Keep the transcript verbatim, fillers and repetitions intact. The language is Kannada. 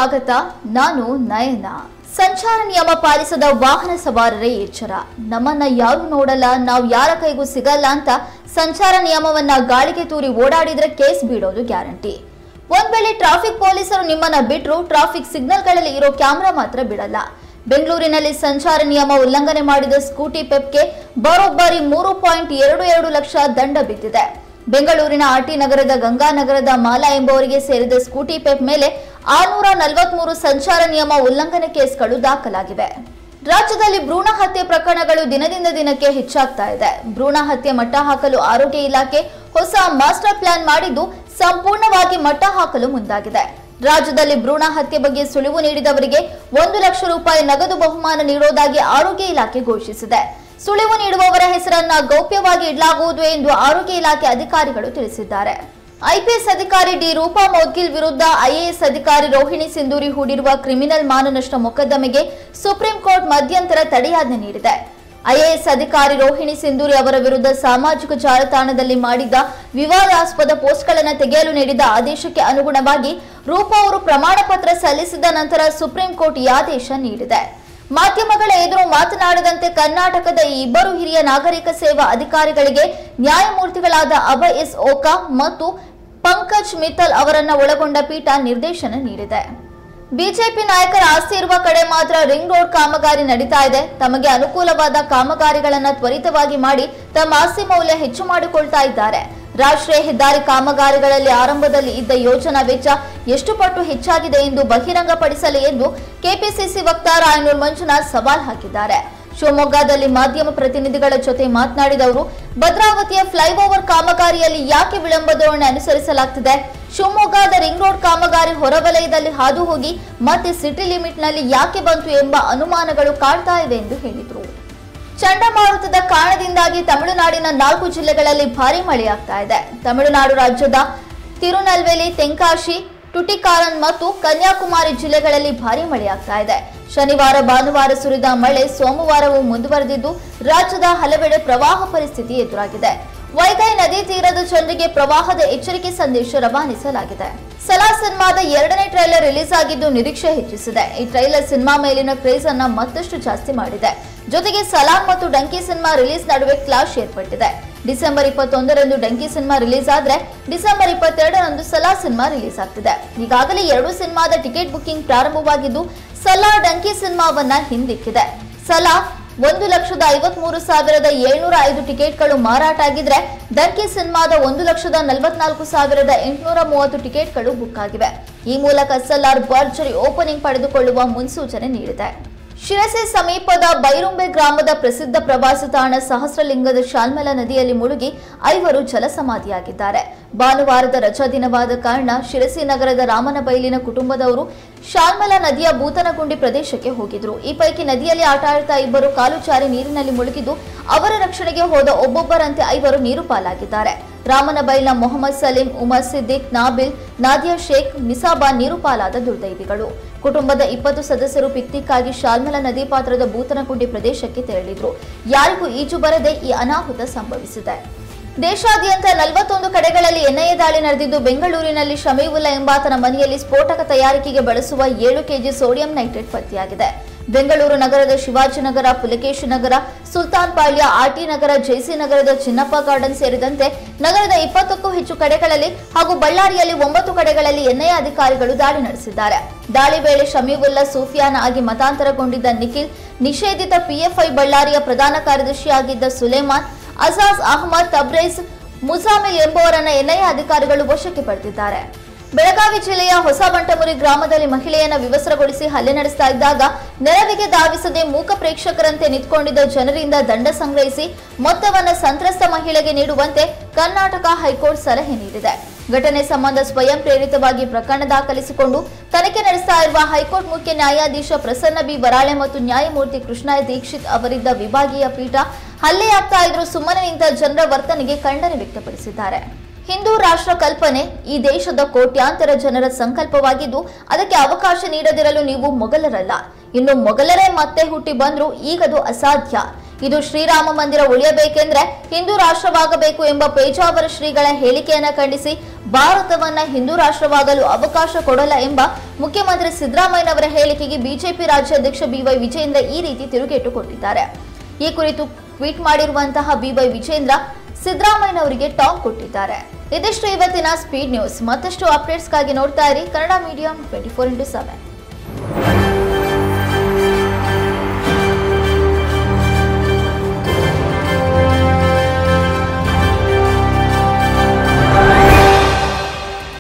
ಸ್ವಾಗತ. ನಾನು ನಯನ. ಸಂಚಾರ ನಿಯಮ ಪಾಲಿಸದ ವಾಹನ ಸವಾರರೇ ಎಚ್ಚರ. ನಮ್ಮನ್ನ ಯಾರು ನೋಡಲ್ಲ, ನಾವು ಯಾರ ಕೈಗೂ ಸಿಗಲ್ಲ ಅಂತ ಸಂಚಾರ ನಿಯಮವನ್ನ ಗಾಳಿಗೆ ತೂರಿ ಓಡಾಡಿದ್ರೆ ಕೇಸ್ ಬೀಳೋದು ಗ್ಯಾರಂಟಿ. ಒಂದ್ ವೇಳೆ ಟ್ರಾಫಿಕ್ ಪೊಲೀಸರು ನಿಮ್ಮನ್ನ ಬಿಟ್ರು, ಟ್ರಾಫಿಕ್ ಸಿಗ್ನಲ್ಗಳಲ್ಲಿ ಇರೋ ಕ್ಯಾಮೆರಾ ಮಾತ್ರ ಬಿಡಲ್ಲ. ಬೆಂಗಳೂರಿನಲ್ಲಿ ಸಂಚಾರ ನಿಯಮ ಉಲ್ಲಂಘನೆ ಮಾಡಿದ ಸ್ಕೂಟಿ ಪೆಪ್ಗೆ ಬರೋಬ್ಬರಿ ಮೂರು ಪಾಯಿಂಟ್ ಎರಡು ಎರಡು ಲಕ್ಷ ದಂಡ ಬಿದ್ದಿದೆ. ಬೆಂಗಳೂರಿನ ಆರ್ಟಿ ನಗರದ ಗಂಗಾನಗರದ ಮಾಲಾ ಎಂಬುವರಿಗೆ ಸೇರಿದ ಸ್ಕೂಟಿ ಪೆಪ್ ಮೇಲೆ ಆರುನೂರ ನಲವತ್ಮೂರು ಸಂಚಾರ ನಿಯಮ ಉಲ್ಲಂಘನೆ ಕೇಸ್ಗಳು ದಾಖಲಾಗಿವೆ. ರಾಜ್ಯದಲ್ಲಿ ಭ್ರೂಣ ಹತ್ಯೆ ಪ್ರಕರಣಗಳು ದಿನದಿಂದ ದಿನಕ್ಕೆ ಹೆಚ್ಚಾಗ್ತಾ ಇದೆ. ಭ್ರೂಣ ಹತ್ಯೆ ಮಟ್ಟ ಹಾಕಲು ಆರೋಗ್ಯ ಇಲಾಖೆ ಹೊಸ ಮಾಸ್ಟರ್ ಪ್ಲಾನ್ ಮಾಡಿದ್ದು ಸಂಪೂರ್ಣವಾಗಿ ಮಟ್ಟ ಹಾಕಲು ಮುಂದಾಗಿದೆ. ರಾಜ್ಯದಲ್ಲಿ ಭ್ರೂಣ ಹತ್ಯೆ ಬಗ್ಗೆ ಸುಳಿವು ನೀಡಿದವರಿಗೆ ಒಂದು ಲಕ್ಷ ರೂಪಾಯಿ ನಗದು ಬಹುಮಾನ ನೀಡುವುದಾಗಿ ಆರೋಗ್ಯ ಇಲಾಖೆ ಘೋಷಿಸಿದೆ. ಸುಳಿವು ನೀಡುವವರ ಹೆಸರನ್ನ ಗೌಪ್ಯವಾಗಿ ಇಡಲಾಗುವುದು ಎಂದು ಆರೋಗ್ಯ ಇಲಾಖೆ ಅಧಿಕಾರಿಗಳು ತಿಳಿಸಿದ್ದಾರೆ. ಐಪಿಎಸ್ ಅಧಿಕಾರಿ ಡಿ ರೂಪಾ ಮೌದ್ಗಿಲ್ ವಿರುದ್ಧ ಐಎಎಸ್ ಅಧಿಕಾರಿ ರೋಹಿಣಿ ಸಿಂಧೂರಿ ಹೂಡಿರುವ ಕ್ರಿಮಿನಲ್ ಮಾನನಷ್ಟ ಮೊಕದ್ದಮೆಗೆ ಸುಪ್ರೀಂ ಕೋರ್ಟ್ ಮಧ್ಯಂತರ ತಡೆಯಾಜ್ಞೆ ನೀಡಿದೆ. ಐಎಎಸ್ ಅಧಿಕಾರಿ ರೋಹಿಣಿ ಸಿಂಧೂರಿ ಅವರ ವಿರುದ್ಧ ಸಾಮಾಜಿಕ ಜಾಲತಾಣದಲ್ಲಿ ಮಾಡಿದ್ದ ವಿವಾದಾಸ್ಪದ ಪೋಸ್ಟ್ಗಳನ್ನು ತೆಗೆಯಲು ನೀಡಿದ ಆದೇಶಕ್ಕೆ ಅನುಗುಣವಾಗಿ ರೂಪಾ ಅವರು ಪ್ರಮಾಣ ಪತ್ರ ಸಲ್ಲಿಸಿದ ನಂತರ ಸುಪ್ರೀಂ ಕೋರ್ಟ್ ಈ ಆದೇಶ ನೀಡಿದೆ. ಮಾಧ್ಯಮಗಳ ಎದುರು ಮಾತನಾಡದಂತೆ ಕರ್ನಾಟಕದ ಈ ಇಬ್ಬರು ಹಿರಿಯ ನಾಗರಿಕ ಸೇವಾ ಅಧಿಕಾರಿಗಳಿಗೆ ನ್ಯಾಯಮೂರ್ತಿಗಳಾದ ಅಭಯ್ ಎಸ್ ಓಕಾ ಮತ್ತು ಪಂಕಜ್ ಮಿತ್ತಲ್ ಅವರನ್ನ ಒಳಗೊಂಡ ಪೀಠ ನಿರ್ದೇಶನ ನೀಡಿದೆ. ಬಿಜೆಪಿ ನಾಯಕರ ಆಸ್ತಿ ಇರುವ ಕಡೆ ಮಾತ್ರ ರಿಂಗ್ ರೋಡ್ ಕಾಮಗಾರಿ ನಡೀತಾ ಇದೆ. ತಮಗೆ ಅನುಕೂಲವಾದ ಕಾಮಗಾರಿಗಳನ್ನು ತ್ವರಿತವಾಗಿ ಮಾಡಿ ತಮ್ಮ ಆಸ್ತಿ ಮೌಲ್ಯ ಹೆಚ್ಚು ಮಾಡಿಕೊಳ್ತಾ ಇದ್ದಾರೆ. ರಾಷ್ಟ್ರೀಯ ಹೆದ್ದಾರಿ ಕಾಮಗಾರಿಗಳಲ್ಲಿ ಆರಂಭದಲ್ಲಿ ಇದ್ದ ಯೋಜನಾ ವೆಚ್ಚ ಎಷ್ಟು ಪಟ್ಟು ಹೆಚ್ಚಾಗಿದೆ ಎಂದು ಬಹಿರಂಗಪಡಿಸಲಿ ಎಂದು ಕೆಪಿಸಿಸಿ ವಕ್ತಾರ ಐನೂರು ಮಂಜುನಾಥ್ ಸವಾಲ್ ಹಾಕಿದ್ದಾರೆ. ಶಿವಮೊಗ್ಗದಲ್ಲಿ ಮಾಧ್ಯಮ ಪ್ರತಿನಿಧಿಗಳ ಜೊತೆ ಮಾತನಾಡಿದವರು, ಭದ್ರಾವತಿಯ ಫ್ಲೈಓವರ್ ಕಾಮಗಾರಿಯಲ್ಲಿ ಯಾಕೆ ವಿಳಂಬ ಧೋರಣೆ ಅನುಸರಿಸಲಾಗುತ್ತಿದೆ? ಶಿವಮೊಗ್ಗದ ರಿಂಗ್ ರೋಡ್ ಕಾಮಗಾರಿ ಹೊರವಲಯದಲ್ಲಿ ಹಾದು ಹೋಗಿ ಮತ್ತೆ ಸಿಟಿ ಲಿಮಿಟ್ನಲ್ಲಿ ಯಾಕೆ ಬಂತು ಎಂಬ ಅನುಮಾನಗಳು ಕಾಡ್ತಾ ಇವೆ ಎಂದು ಹೇಳಿದರು. ಚಂಡಮಾರುತದ ಕಾರಣದಿಂದಾಗಿ ತಮಿಳುನಾಡಿನ ನಾಲ್ಕು ಜಿಲ್ಲೆಗಳಲ್ಲಿ ಭಾರೀ ಮಳೆಯಾಗ್ತಾ ಇದೆ. ತಮಿಳುನಾಡು ರಾಜ್ಯದ ತಿರುನಲ್ವೇಲಿ, ತೆಂಕಾಶಿ, ಟುಟಿಕಾರನ್ ಮತ್ತು ಕನ್ಯಾಕುಮಾರಿ ಜಿಲ್ಲೆಗಳಲ್ಲಿ ಭಾರೀ ಮಳೆಯಾಗ್ತಾ ಇದೆ. ಶನಿವಾರ ಭಾನುವಾರ ಸುರಿದ ಮಳೆ ಸೋಮವಾರವೂ ಮುಂದುವರೆದಿದ್ದು ರಾಜ್ಯದ ಹಲವೆಡೆ ಪ್ರವಾಹ ಪರಿಸ್ಥಿತಿ ಎದುರಾಗಿದೆ. ವೈಗೈ ನದಿ ತೀರದ ಜನರಿಗೆ ಪ್ರವಾಹದ ಎಚ್ಚರಿಕೆ ಸಂದೇಶ ರವಾನಿಸಲಾಗಿದೆ. ಸಲಾರ್ ಸಿನಿಮಾದ ಎರಡನೇ ಟ್ರೈಲರ್ ರಿಲೀಸ್ ಆಗಿದ್ದು ನಿರೀಕ್ಷೆ ಹೆಚ್ಚಿಸಿದೆ. ಈ ಟ್ರೈಲರ್ ಸಿನಿಮಾ ಮೇಲಿನ ಕ್ರೇಜ್ ಅನ್ನ ಮತ್ತಷ್ಟು ಜಾಸ್ತಿ ಮಾಡಿದೆ. ಜೊತೆಗೆ ಸಲಾರ್ ಮತ್ತು ಡಂಕಿ ಸಿನಿಮಾ ರಿಲೀಸ್ ನಡುವೆ ಕ್ಲಾಶ್ ಏರ್ಪಟ್ಟಿದೆ. ಡಿಸೆಂಬರ್ ಇಪ್ಪತ್ತೊಂದರಂದು ಡಂಕಿ ಸಿನಿಮಾ ರಿಲೀಸ್ ಆದ್ರೆ ಡಿಸೆಂಬರ್ ಇಪ್ಪತ್ತೆರಡರಂದು ಸಲಾರ್ ಸಿನಿಮಾ ರಿಲೀಸ್ ಆಗ್ತಿದೆ. ಈಗಾಗಲೇ ಎರಡು ಸಿನಿಮಾದ ಟಿಕೆಟ್ ಬುಕಿಂಗ್ ಪ್ರಾರಂಭವಾಗಿದ್ದು ಸಲಾರ್ ಡಂಕಿ ಸಿನಿಮಾವನ್ನ ಹಿಂದಿಕ್ಕಿದೆ. ಸಲಾರ್ ಒಂದು ಲಕ್ಷದ ಐವತ್ ಮೂರು ಸಾವಿರದ ಏಳ್ನೂರ ಐದು ಟಿಕೆಟ್ಗಳು ಮಾರಾಟ ಆಗಿದ್ರೆ ಡಂಕಿ ಸಿನಿಮಾದ ಒಂದು ಲಕ್ಷದ ನಲವತ್ನಾಲ್ಕು ಸಾವಿರದ ಎಂಟುನೂರ ಮೂವತ್ತು ಟಿಕೆಟ್ಗಳು ಬುಕ್ ಆಗಿವೆ. ಈ ಮೂಲಕ ಸಲಾರ್ ಭರ್ಜರಿ ಓಪನಿಂಗ್ ಪಡೆದುಕೊಳ್ಳುವ ಮುನ್ಸೂಚನೆ ನೀಡಿದೆ. ಶಿರಸಿ ಸಮೀಪದ ಬೈರುಂಬೆ ಗ್ರಾಮದ ಪ್ರಸಿದ್ಧ ಪ್ರವಾಸಿ ತಾಣ ಸಹಸ್ರಲಿಂಗದ ಶಾಲ್ಮಲಾ ನದಿಯಲ್ಲಿ ಮುಳುಗಿ ಐವರು ಜಲಸಮಾಧಿಯಾಗಿದ್ದಾರೆ. ಭಾನುವಾರದ ರಜಾ ದಿನವಾದ ಕಾರಣ ಶಿರಸಿ ನಗರದ ರಾಮನಬೈಲಿನ ಕುಟುಂಬದವರು ಶಾಲ್ಮಲಾ ನದಿಯ ಬೂತನಗುಂಡಿ ಪ್ರದೇಶಕ್ಕೆ ಹೋಗಿದ್ರು. ಈ ಪೈಕಿ ನದಿಯಲ್ಲಿ ಆಟ ಆಡ್ತಾ ಇಬ್ಬರು ಕಾಲು ಜಾರಿ ನೀರಿನಲ್ಲಿ ಮುಳುಗಿದ್ದು ಅವರ ರಕ್ಷಣೆಗೆ ಹೋದ ಒಬ್ಬೊಬ್ಬರಂತೆ ಐವರು ನೀರು ಪಾಲಾಗಿದ್ದಾರೆ. ರಾಮನಬೈಲ್ನ ಮೊಹಮ್ಮದ್ ಸಲೀಂ, ಉಮರ್ ಸಿದ್ದಿಕ್, ನಾಬಿಲ್, ನಾದಿಯಾ ಶೇಖ್, ನಿಸಾಬಾ ನೀರು ಪಾಲಾದ ದುರ್ದೈವಿಗಳು. ಕುಟುಂಬದ ಇಪ್ಪತ್ತು ಸದಸ್ಯರು ಪಿಕ್ನಿಕ್ ಆಗಿ ಶಾಲ್ಮಲಾ ನದಿ ಪಾತ್ರದ ಬೂತನಗುಂಡಿ ಪ್ರದೇಶಕ್ಕೆ ತೆರಳಿದ್ರು. ಯಾರಿಗೂ ಈಜು ಬರದೆ ಈ ಅನಾಹುತ ಸಂಭವಿಸಿದೆ. ದೇಶಾದ್ಯಂತ ನಲವತ್ತೊಂದು ಕಡೆಗಳಲ್ಲಿ ಎನ್ಐಎ ದಾಳಿ ನಡೆದಿದ್ದು ಬೆಂಗಳೂರಿನಲ್ಲಿ ಶಮೀವುಲ್ಲಾ ಎಂಬಾತನ ಮನೆಯಲ್ಲಿ ಸ್ಫೋಟಕ ತಯಾರಿಕೆಗೆ ಬಳಸುವ ಏಳು ಕೆಜಿ ಸೋಡಿಯಂ ನೈಟ್ರೇಟ್ ಪತ್ತೆಯಾಗಿದೆ. ಬೆಂಗಳೂರು ನಗರದ ಶಿವಾಜಿನಗರ, ಪುಲಕೇಶಿ ನಗರ, ಸುಲ್ತಾನ್ ಪಾಳ್ಯ, ಆರ್ಟಿ ನಗರ, ಜೆಸಿ ನಗರದ ಚಿನ್ನಪ್ಪ ಗಾರ್ಡನ್ ಸೇರಿದಂತೆ ನಗರದ ಇಪ್ಪತ್ತಕ್ಕೂ ಹೆಚ್ಚು ಕಡೆಗಳಲ್ಲಿ ಹಾಗೂ ಬಳ್ಳಾರಿಯಲ್ಲಿ ಒಂಬತ್ತು ಕಡೆಗಳಲ್ಲಿ ಎನ್ಐಎ ಅಧಿಕಾರಿಗಳು ದಾಳಿ ನಡೆಸಿದ್ದಾರೆ. ದಾಳಿ ವೇಳೆ ಶಮೀವುಲ್ಲಾ ಸೂಫಿಯಾನ ಆಗಿ ಮತಾಂತರಗೊಂಡಿದ್ದ ನಿಖಿಲ್, ನಿಷೇಧಿತ ಪಿಎಫ್ಐ ಬಳ್ಳಾರಿಯ ಪ್ರಧಾನ ಕಾರ್ಯದರ್ಶಿಯಾಗಿದ್ದ ಸುಲೇಮಾನ್, ಅಜಾಜ್ ಅಹಮದ್, ತಬ್ರೇಜ್, ಮುಜಾಮಿಲ್ ಎಂಬುವರನ್ನ ಎನ್ಐಎ ಅಧಿಕಾರಿಗಳು ವಶಕ್ಕೆ ಪಡೆದಿದ್ದಾರೆ. ಬೆಳಗಾವಿ ಜಿಲ್ಲೆಯ ಹೊಸಬಂಟಮುರಿ ಗ್ರಾಮದಲ್ಲಿ ಮಹಿಳೆಯನ್ನ ವಿವಸ್ತ್ರಗೊಳಿಸಿ ಹಲ್ಲೆ ನಡೆಸ್ತಾ ಇದ್ದಾಗ ನೆರವಿಗೆ ಧಾವಿಸದೆ ಮೂಕ ಪ್ರೇಕ್ಷಕರಂತೆ ನಿಂತ್ಕೊಂಡಿದ್ದ ಜನರಿಂದ ದಂಡ ಸಂಗ್ರಹಿಸಿ ಮೊತ್ತವನ್ನು ಸಂತ್ರಸ್ತ ಮಹಿಳೆಗೆ ನೀಡುವಂತೆ ಕರ್ನಾಟಕ ಹೈಕೋರ್ಟ್ ಸಲಹೆ ನೀಡಿದೆ. ಘಟನೆ ಸಂಬಂಧ ಸ್ವಯಂ ಪ್ರೇರಿತವಾಗಿ ಪ್ರಕರಣ ದಾಖಲಿಸಿಕೊಂಡು ತನಿಖೆ ನಡೆಸ್ತಾ ಇರುವ ಹೈಕೋರ್ಟ್ ಮುಖ್ಯ ನ್ಯಾಯಾಧೀಶ ಪ್ರಸನ್ನ ಬಿ ವರಾಳೆ ಮತ್ತು ನ್ಯಾಯಮೂರ್ತಿ ಕೃಷ್ಣ ದೀಕ್ಷಿತ್ ಅವರಿದ್ದ ವಿಭಾಗೀಯ ಪೀಠ ಹಲ್ಲೆಯಾಗ್ತಾ ಇದ್ರೂ ಸುಮ್ಮನೆ ನಿಂತ ಜನರ ವರ್ತನೆಗೆ ಖಂಡನೆ ವ್ಯಕ್ತಪಡಿಸಿದ್ದಾರೆ. ಹಿಂದೂ ರಾಷ್ಟ್ರ ಕಲ್ಪನೆ ಈ ದೇಶದ ಕೋಟ್ಯಾಂತರ ಜನರ ಸಂಕಲ್ಪವಾಗಿದ್ದು ಅದಕ್ಕೆ ಅವಕಾಶ ನೀಡದಿರಲು ನೀವು ಮೊಘಲರಲ್ಲ. ಇನ್ನು ಮೊಘಲರೇ ಮತ್ತೆ ಹುಟ್ಟಿ ಬಂದ್ರು ಈಗದು ಅಸಾಧ್ಯ. ಇದು ಶ್ರೀರಾಮ ಮಂದಿರ ಉಳಿಯಬೇಕೆಂದ್ರೆ ಹಿಂದೂ ರಾಷ್ಟ್ರವಾಗಬೇಕು ಎಂಬ ಪೇಜಾವರ ಶ್ರೀಗಳ ಹೇಳಿಕೆಯನ್ನ ಖಂಡಿಸಿ ಭಾರತವನ್ನ ಹಿಂದೂ ರಾಷ್ಟ್ರವಾಗಲು ಅವಕಾಶ ಕೊಡಲ್ಲ ಎಂಬ ಮುಖ್ಯಮಂತ್ರಿ ಸಿದ್ದರಾಮಯ್ಯನವರ ಹೇಳಿಕೆಗೆ ಬಿಜೆಪಿ ರಾಜ್ಯಾಧ್ಯಕ್ಷ ಬಿವೈ ವಿಜಯೇಂದ್ರ ಈ ರೀತಿ ತಿರುಗೇಟು ಕೊಟ್ಟಿದ್ದಾರೆ. ಈ ಕುರಿತು ಟ್ವೀಟ್ ಮಾಡಿರುವಂತಹ ಬಿವೈ ವಿಜಯೇಂದ್ರ ಸಿದ್ದರಾಮಯ್ಯನವರಿಗೆ ಟಾಂಗ್ ಕೊಟ್ಟಿದ್ದಾರೆ. ಇದಿಷ್ಟು ಇವತ್ತಿನ ಸ್ಪೀಡ್ ನ್ಯೂಸ್. ಮತ್ತಷ್ಟು ಅಪ್ಡೇಟ್ಸ್ಗಾಗಿ ನೋಡ್ತಾ ಇರಿ Kannada medium twenty four into seven.